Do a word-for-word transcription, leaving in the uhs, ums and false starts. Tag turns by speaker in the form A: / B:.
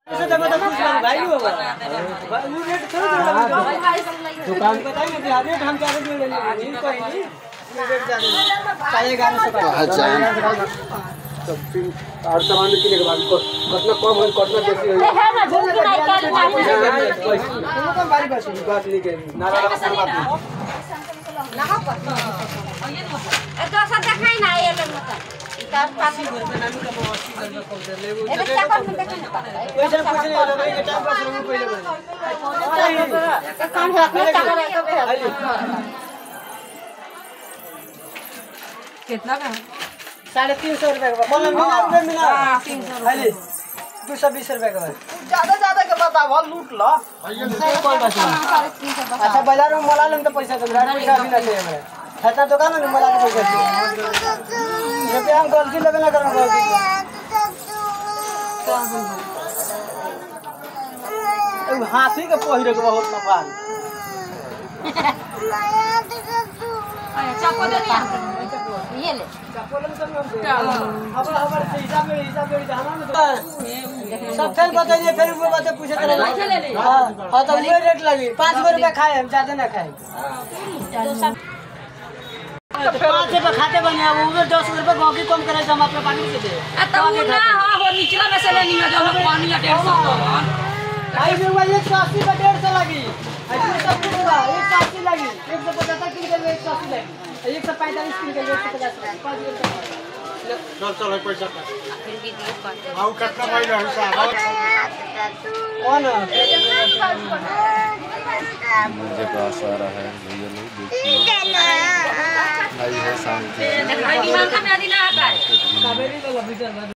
A: भाई होगा दुकान बताइए ना रेट हम क्या रेट ले लेंगे कोई नहीं रेट ज्यादा साढ़े ग्यारह सौ का अच्छा तो फिर और सामान किने के बाद कतना कम है कतना बेसी है है ना जो कि नहीं कर पानी तुम तो बारी बस बात नहीं के नारा का बात लगा पर ये ए तो सब देखाई ना ये लोग मत इतार पासी घर में नाम का अस्सी घर में कौन ले वो जगह क्या कर में देखना पैसा कुछ नहीं होता भाई टाइम पास रंग पहले काम है कितना का साढ़े तीन सौ रुपए का बोलो मिला रुपए मिला तीन सौ रुपए दो सौ बीस रुपए का ज्यादा ज्यादा के बता भल लूट लो कोई बात नहीं अच्छा बाजार में मोला लेम तो पैसा दे पैसा भी ना चाहिए हमरा खाता दुकान में मोला के पैसा दे जब हम गलती लगे ना करो गलती हाथी के पहिरे के बहुत नफा चप्पल दे ये ले चप्पल हम हमारे हिसाब में हिसाब में जाना सब खेल बताइए फिर वो बातें पूछे चले हां हां तो ये रेट लगी पाँच सौ रुपए खाए हम ज्यादा ना खाए पाँच रुपए खाते बने वो दस रुपए बाकी कम करे हम अपने पानी से दे तो ना हां वो निचला में से लेनी है जो हम पानी या डेढ़ सौ भाई में वो एक सौ अस्सी का डेढ़ सौ लगी ऐसे सब कुछ हुआ एक सौ अस्सी लगी एक सौ पचहत्तर किलो के एक सौ अस्सी लगी एक सौ पैंतालीस किलो के एक सौ पचास लगी पाँच रुपए चल चल पैसा का फिर भी दिए पाते हां कितना भाई हिसाब कौन
B: मुझे पास आ रहा है भैया लोग देखिए भाई है शांति
A: भाई विमान का मैं दिला आता है कावेरी वाला विचार